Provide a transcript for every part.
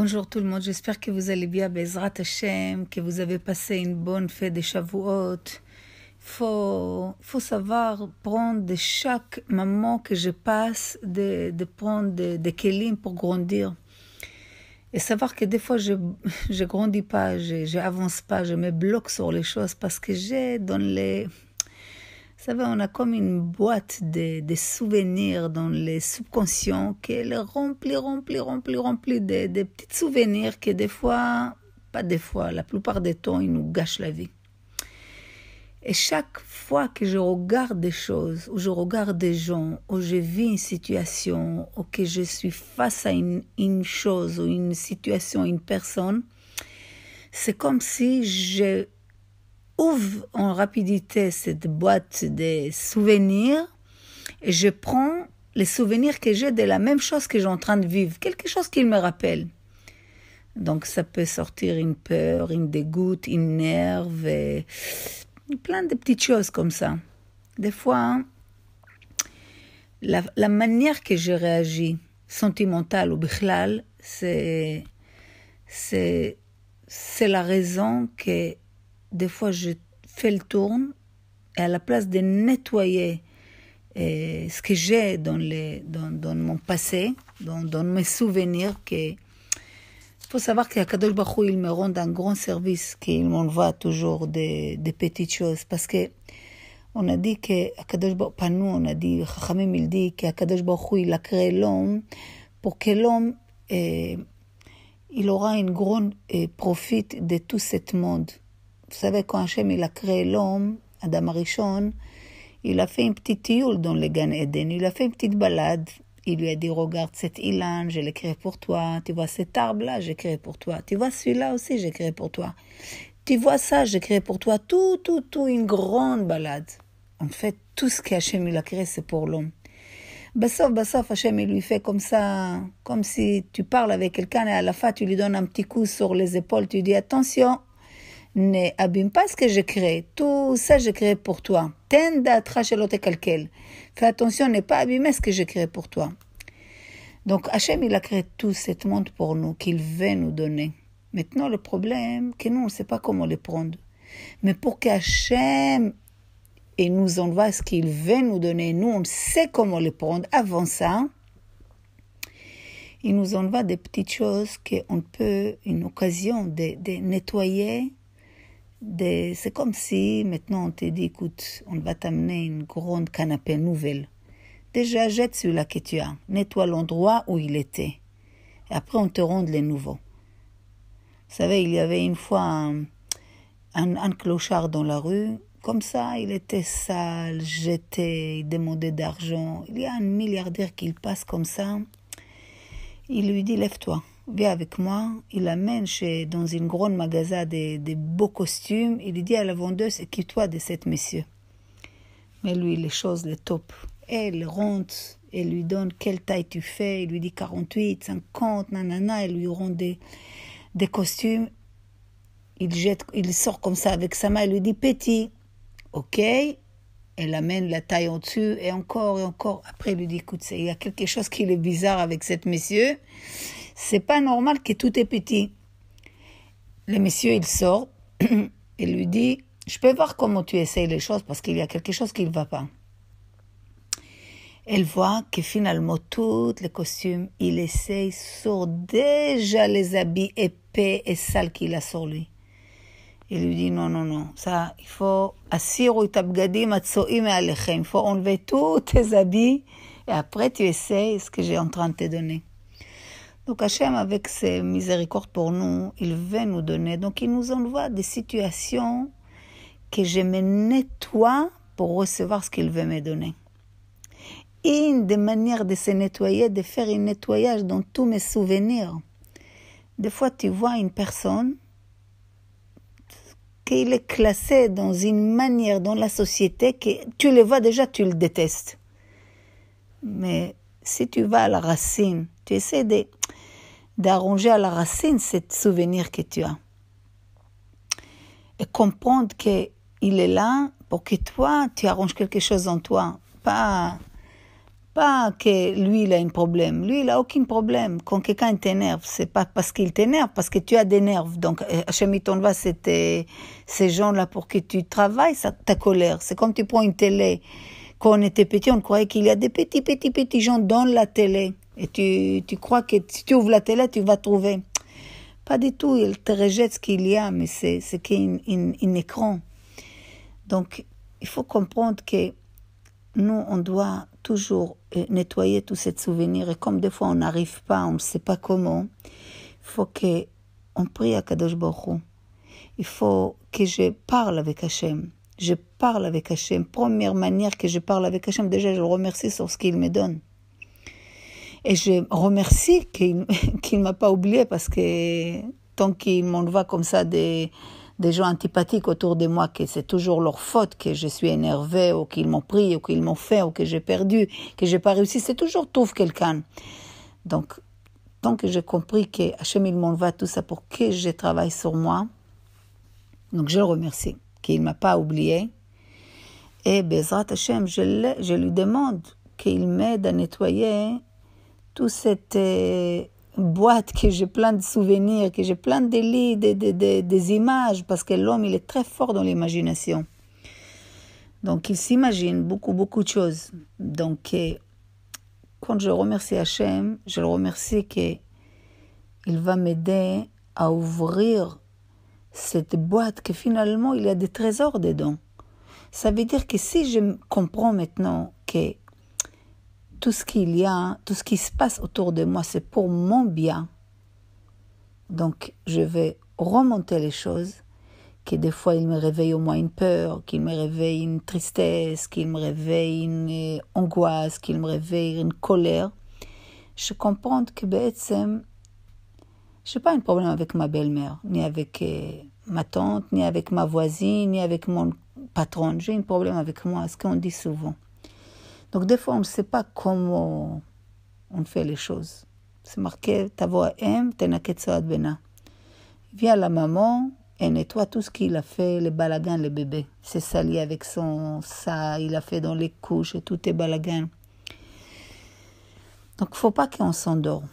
Bonjour tout le monde, j'espère que vous allez bien, Bezrat Hashem, que vous avez passé une bonne fête de Shavuot. Il faut savoir prendre de chaque moment que je passe, de prendre des kelim pour grandir. Et savoir que des fois, je grandis pas, je avance pas, je me bloque sur les choses parce que j'ai dans les... Vous savez, on a comme une boîte de souvenirs dans les subconscients qui est remplie de petits souvenirs que des fois, pas des fois, la plupart des temps, ils nous gâchent la vie. Et chaque fois que je regarde des choses, ou je regarde des gens, ou je vis une situation, ou que je suis face à une chose, ou une situation, une personne, c'est comme si je ouvre en rapidité cette boîte de souvenirs et je prends les souvenirs que j'ai de la même chose que j'ai en train de vivre, quelque chose qui me rappelle. Donc ça peut sortir une peur, une dégoûte, une nerve, et plein de petites choses comme ça. Des fois, la manière que je réagis, sentimentale ou bichlal, c'est la raison que des fois, je fais le tour et à la place de nettoyer ce que j'ai dans mon passé, dans mes souvenirs, il faut savoir qu'Akadosh Baruch Hu, il me rend un grand service, qu'il m'envoie toujours des petites choses. Parce que on a dit qu'Akadosh Baruch Hu, pas nous, on a dit, Chachamim, il dit qu'Akadosh Baruch Hu, il a créé l'homme pour que l'homme, il aura une grande profit de tout ce monde. Vous savez, quand Hachem il a créé l'homme, Adam Arishon, il a fait une petite tioule dans le Gan Eden. Il a fait une petite balade. Il lui a dit, regarde cet ilan, je l'ai créé pour toi. Tu vois cet arbre-là, j'ai créé pour toi. Tu vois celui-là aussi, j'ai créé pour toi. Tu vois ça, j'ai créé pour toi. Tout, une grande balade. En fait, tout ce qu'Hachem il a créé, c'est pour l'homme. Bassof, Hachem il lui fait comme ça, comme si tu parles avec quelqu'un et à la fin, tu lui donnes un petit coup sur les épaules. Tu dis, attention, ne abîme pas ce que j'ai créé. Tout ça, j'ai créé pour toi. Tenda trachelot calquel. Fais attention, ne pas abîmer ce que j'ai créé pour toi. Donc, Hachem, il a créé tout ce monde pour nous, qu'il veut nous donner. Maintenant, le problème, que nous, on ne sait pas comment le prendre. Mais pour qu'Hachem nous envoie ce qu'il veut nous donner, nous, on sait comment le prendre. Avant ça, il nous envoie des petites choses qu'on peut, une occasion de nettoyer. C'est comme si maintenant on te dit, écoute, on va t'amener une grande canapé nouvelle. Déjà, jette celui-là que tu as. Nettoie l'endroit où il était. Et après, on te rend les nouveaux. Vous savez, il y avait une fois un clochard dans la rue. Comme ça, il était sale, jeté, il demandait d'argent. Il y a un milliardaire qui passe comme ça. Il lui dit, lève-toi. Viens avec moi, il l'amène dans une grande magasin des beaux costumes. Il lui dit à la vendeuse, occupe-toi de cette monsieur. Mais lui, les choses, les top. Elle rentre, elle lui donne quelle taille tu fais. Il lui dit 48, 50, nanana. Elle lui rend des costumes. Il sort comme ça avec sa main. Elle lui dit petit. Ok. Elle amène la taille en dessus et encore. Après, elle lui dit, écoute, il y a quelque chose qui est bizarre avec cette monsieur. C'est pas normal que tout est petit. Le monsieur, il sort et lui dit, je peux voir comment tu essayes les choses parce qu'il y a quelque chose qui ne va pas. Elle voit que finalement, tous les costumes, il essaye sur déjà les habits épais et sales qu'il a sur lui. Il lui dit, non, ça, il faut assiru tabgadim atsoim alechem. Il faut enlever tous tes habits et après tu essayes ce que j'ai en train de te donner. Donc Hachem, avec ses miséricordes pour nous, il veut nous donner. Donc il nous envoie des situations que je me nettoie pour recevoir ce qu'il veut me donner. Une des manières de se nettoyer, de faire un nettoyage dans tous mes souvenirs. Des fois, tu vois une personne qu'il est classé dans une manière dans la société que tu le vois déjà, tu le détestes. Mais si tu vas à la racine, tu essaies d'arranger à la racine ce souvenir que tu as. Et comprendre qu'il est là pour que toi, tu arranges quelque chose en toi. Pas Pas que lui, il a un problème. Lui, il n'a aucun problème. Quand quelqu'un t'énerve, c'est pas parce qu'il t'énerve, parce que tu as des nerfs. Donc, Hachem, il t'envoie ces gens-là pour que tu travailles ta colère. C'est comme tu prends une télé. Quand on était petit, on croyait qu'il y a des petits gens dans la télé. Et tu crois que si tu ouvres la télé, tu vas trouver. Pas du tout. Il te rejette ce qu'il y a, mais c'est qu'un écran. Donc, il faut comprendre que nous, on doit toujours nettoyer tous ces souvenirs. Et comme des fois, on n'arrive pas, on ne sait pas comment, il faut qu'on prie à Kadosh Baruch Hu. Il faut que je parle avec Hachem. Je parle avec Hachem. Première manière que je parle avec Hachem, déjà, je le remercie sur ce qu'il me donne. Et je remercie qu'il ne m'a pas oublié parce que tant qu'il m'envoie comme ça des gens antipathiques autour de moi, que c'est toujours leur faute, que je suis énervée, ou qu'ils m'ont pris, ou qu'ils m'ont fait, ou que j'ai perdu, que j'ai pas réussi, c'est toujours trouve quelqu'un. Donc, tant que j'ai compris que Hachem, il m'envoie tout ça pour que je travaille sur moi, donc je le remercie, qu'il m'a pas oublié. Et Bezrat Hachem, je lui demande qu'il m'aide à nettoyer toute cette boîte que j'ai plein de souvenirs, que j'ai plein de lits, des images, parce que l'homme, il est très fort dans l'imagination. Donc, il s'imagine beaucoup de choses. Donc, quand je remercie Hachem, je le remercie qu'il va m'aider à ouvrir cette boîte que finalement, il y a des trésors dedans. Ça veut dire que si je comprends maintenant que tout ce qu'il y a, tout ce qui se passe autour de moi, c'est pour mon bien. Donc, je vais remonter les choses, que des fois, il me réveille au moins une peur, qu'il me réveille une tristesse, qu'il me réveille une angoisse, qu'il me réveille une colère. Je comprends que, je n'ai pas un problème avec ma belle-mère, ni avec ma tante, ni avec ma voisine, ni avec mon patron. J'ai un problème avec moi, ce qu'on dit souvent. Donc, des fois, on ne sait pas comment on fait les choses. C'est marqué, Tavo Ha'em, Tenaket Soad Bena. Vient la maman et nettoie tout ce qu'il a fait, les balagans, les bébés. C'est sali avec ça, il a fait dans les couches et tout est balagan. Donc, il ne faut pas qu'on s'endort.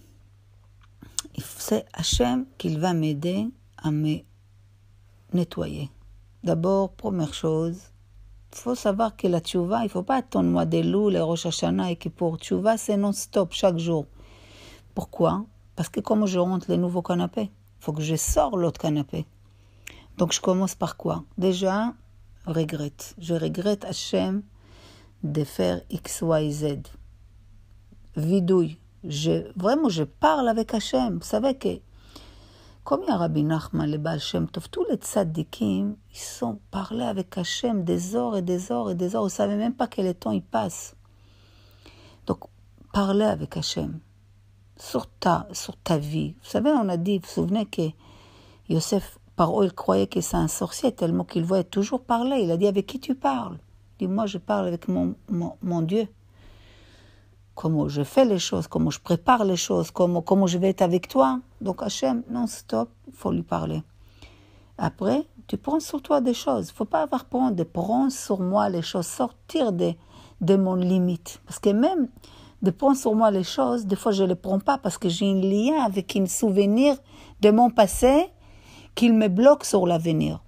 C'est Hachem qu'il va m'aider à me nettoyer. D'abord, première chose, il faut savoir que la tchouva, il ne faut pas attendre mois des loups, les Rosh Hashanah et Kippour. Tchouva, c'est non-stop, chaque jour. Pourquoi? Parce que comme je rentre les nouveaux canapés, il faut que je sors l'autre canapé. Donc je commence par quoi? Déjà, regrette. Je regrette Hachem de faire X, Y, Z. Vidouille. Vraiment, je parle avec Hachem. Vous savez que comme il y a Rabbi Nachman, le Baal Shem Tov, tous les tzadikim, ils sont parlés avec Hachem des heures et des heures et des heures. Vous ne savez même pas quel temps il passe. Donc, parlez avec Hachem sur ta vie. Vous savez, on a dit, vous vous souvenez que Yosef, par où il croyait que c'est un sorcier, tellement qu'il voyait toujours parler. Il a dit, avec qui tu parles? Il dit, moi, je parle avec mon Dieu. Comment je fais les choses, comment je prépare les choses, comment je vais être avec toi. Donc Hachem, non-stop, il faut lui parler. Après, tu prends sur toi des choses. Il ne faut pas avoir peur de prendre sur moi les choses, sortir de mon limite. Parce que même de prendre sur moi les choses, des fois je ne les prends pas parce que j'ai un lien avec un souvenir de mon passé qui me bloque sur l'avenir.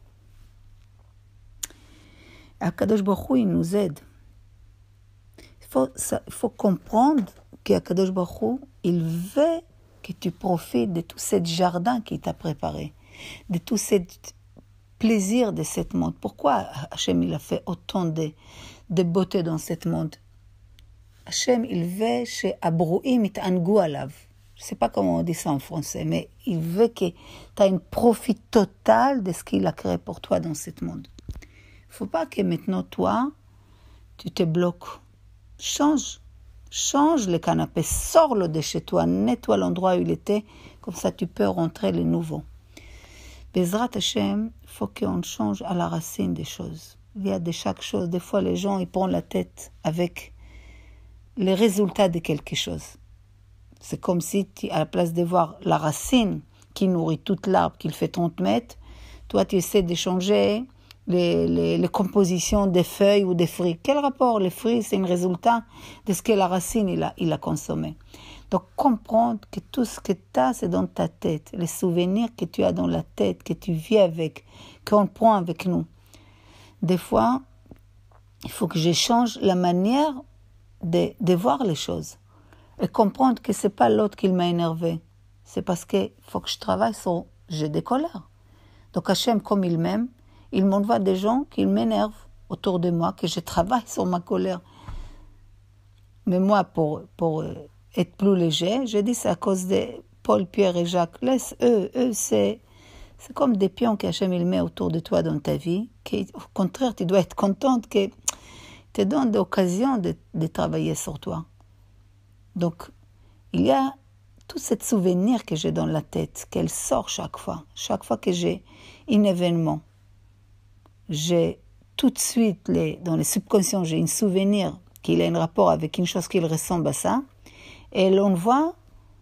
Akadosh Baruch Hu, il nous aide. Il faut comprendre qu'Akadosh Baruch Hu, il veut que tu profites de tout ce jardin qu'il t'a préparé, de tout ce plaisir de ce monde. Pourquoi Hachem il a fait autant de beauté dans ce monde? Hachem, il veut chez Abrouim it angu alav. Je ne sais pas comment on dit ça en français, mais il veut que tu aies un profit total de ce qu'il a créé pour toi dans ce monde. Il ne faut pas que maintenant, toi, tu te bloques. Change le canapé, sors-le de chez toi, nettoie l'endroit où il était, comme ça tu peux rentrer le nouveau. Bezrat Hashem, il faut qu'on change à la racine des choses. Il y a de chaque chose, des fois les gens ils prennent la tête avec les résultats de quelque chose. C'est comme si à la place de voir la racine qui nourrit toute l'arbre, qui fait 30 mètres, toi tu essaies de changer les compositions des feuilles ou des fruits. Quel rapport? Les fruits, c'est un résultat de ce que la racine il a consommé. Donc, comprendre que tout ce que tu as, c'est dans ta tête. Les souvenirs que tu as dans la tête, que tu vis avec, qu'on prend avec nous. Des fois, il faut que je change la manière de voir les choses. Et comprendre que ce n'est pas l'autre qui m'a énervé. C'est parce qu'il faut que je travaille sur... J'ai des colères. Donc Hachem, comme il m'aime, il m'envoie des gens qui m'énervent autour de moi, que je travaille sur ma colère. Mais moi, pour être plus léger, je dis c'est à cause de Paul, Pierre et Jacques. Laisse eux, c'est comme des pions qu'Hachem il met autour de toi dans ta vie. Au contraire, tu dois être contente qu'ils te donnent l'occasion de travailler sur toi. Donc, il y a tout ce souvenir que j'ai dans la tête, qu'elle sort chaque fois. Chaque fois que j'ai un événement, j'ai tout de suite, dans les subconscients, j'ai un souvenir qu'il a un rapport avec une chose qui ressemble à ça. Et l'on voit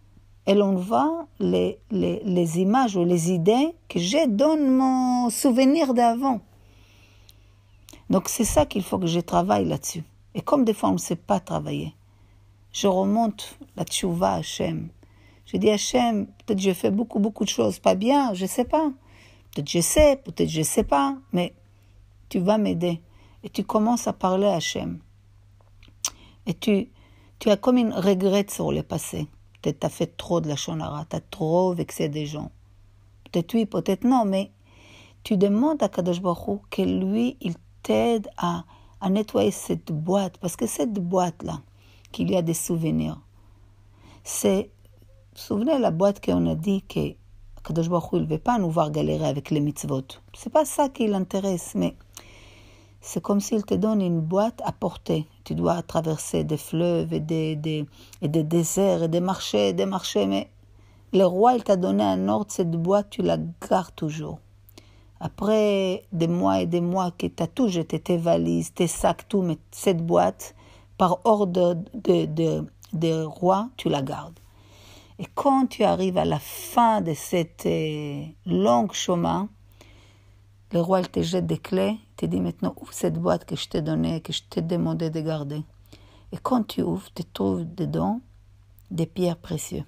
les images ou les idées que j'ai dans mon souvenir d'avant. Donc c'est ça qu'il faut que je travaille là-dessus. Et comme des fois on ne sait pas travailler, je remonte la tchouva à Hachem. Je dis Hachem, peut-être j'ai fait beaucoup de choses pas bien, je ne sais pas. Peut-être je sais, peut-être je ne sais pas, mais tu vas m'aider. Et tu commences à parler à Hachem. Et tu as comme une regrette sur le passé. Peut-être tu as fait trop de la shonara, tu as trop vexé des gens. Peut-être oui, peut-être non, mais tu demandes à Kadosh Baruch Hu que lui, il t'aide à nettoyer cette boîte. Parce que cette boîte-là, qu'il y a des souvenirs, c'est, vous vous souvenez la boîte qu'on a dit que Kadosh Baruch Hu, il ne veut pas nous voir galérer avec les mitzvot. C'est pas ça qui l'intéresse, mais c'est comme s'il te donne une boîte à porter. Tu dois traverser des fleuves et des déserts et des marchés, mais le roi, il t'a donné un ordre, cette boîte, tu la gardes toujours. Après des mois et des mois que tu as tout jeté, tes valises, tes sacs, tout, mais cette boîte, par ordre de roi, tu la gardes. Et quand tu arrives à la fin de cette longue chemin, le roi, il te jette des clés, il te dit maintenant, ouvre cette boîte que je t'ai donnée, que je t'ai demandé de garder. Et quand tu ouvres, tu trouves dedans des pierres précieuses.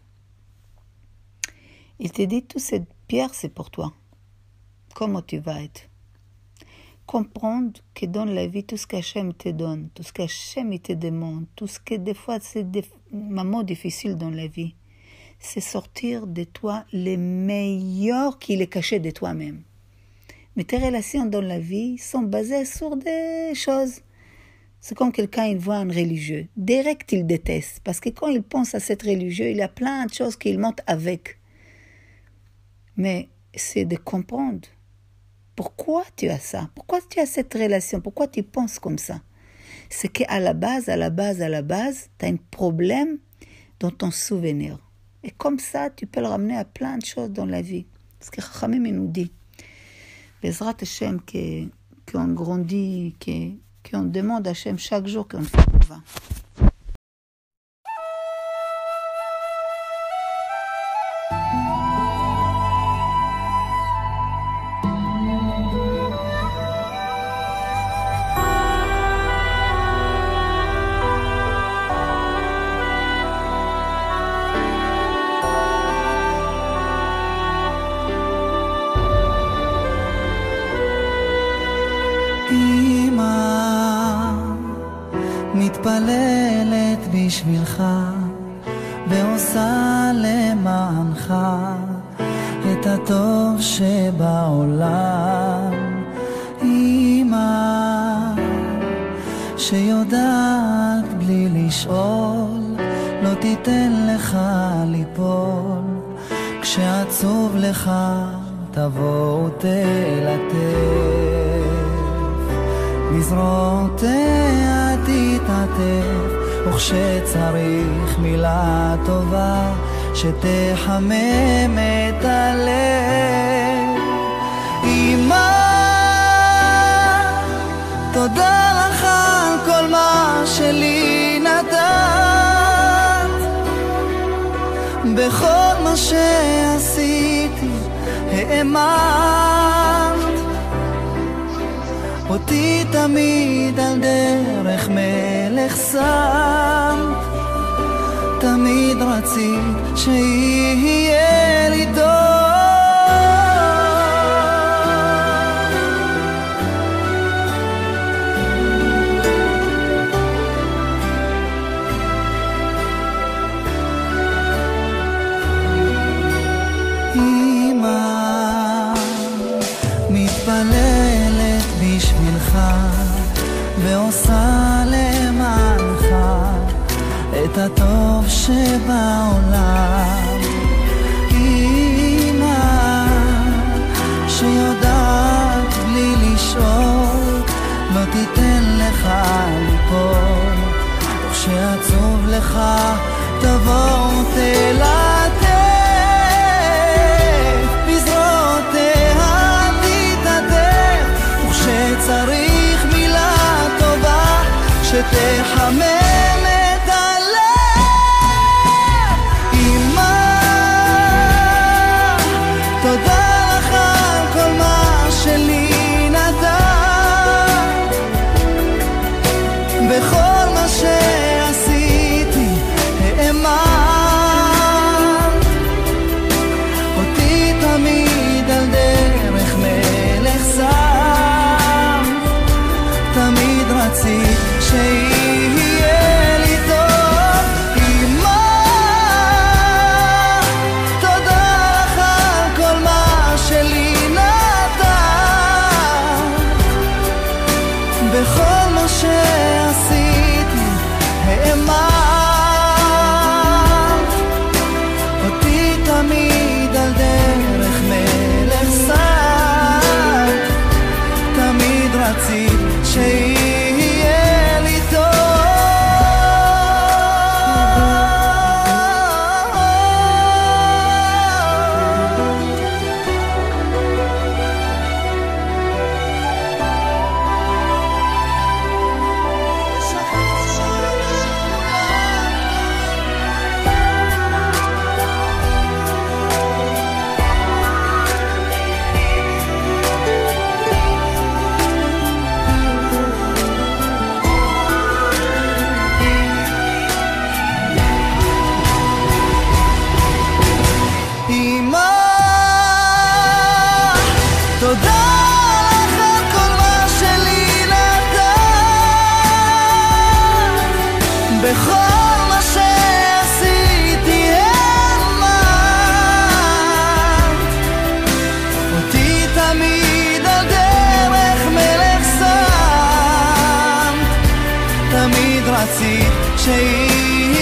Il te dit, toutes ces pierres, c'est pour toi. Comment tu vas être? Comprendre que dans la vie, tout ce qu'Hachem te donne, tout ce qu'Hachem te demande, tout ce que des fois, c'est des moments difficiles dans la vie, c'est sortir de toi les meilleurs qu'il est caché de toi-même. Mais tes relations dans la vie sont basées sur des choses. C'est comme quelqu'un, il voit un religieux. Direct, il déteste. Parce que quand il pense à cet religieux, il y a plein de choses qu'il monte avec. Mais c'est de comprendre. Pourquoi tu as ça? Pourquoi tu as cette relation? Pourquoi tu penses comme ça? C'est qu'à la base, tu as un problème dans ton souvenir. Et comme ça, tu peux le ramener à plein de choses dans la vie. Parce que Chachamim nous dit, Bezrat Hashem, qu'on grandit, qu'on demande à Hashem chaque jour qu'on fait va. מתפללת בשבילך ועושה למענך את הטוב שבעולם. אמא שיודעת בלי לשאול לא תיתן לך ליפול, כשעצוב לך תבוא ותלטף, בזרועותיה תתעטף, וכשצריך מילה טובה שתחמם את הלב. אמא, תודה לך על כל מה שלי נתת, בכל מה שעשיתי האמנת, אותי תמיד על דרך מלך שם, תמיד רצית שיהיה לי טוב. מתפללת בשבילך ועושה למענך את הטוב שבעולם. אמא שיודעת בלי לשאול לא תיתן לך ליפול, כשעצוב לך תבוא תלטף בזרועותיה שצריך מילה טובה שתחמם את הלב. אמא, תודה לך על כל מה שלי נתן, בכל מה שעשיתי האמנת, אותי תמיד על דרך מלך שם, תמיד רצית שיהיה לי טוב. אמא, תודה לך על כל מה שלי נתן, בכל מה שעשיתי האמנת, אותי תמיד על דרך מלך שם, תמיד רצית שיהיה לי טוב. בכל מה שעשיתי האמנת, אותי תמיד על דרך מלך שמת, תמיד רצית שיהיה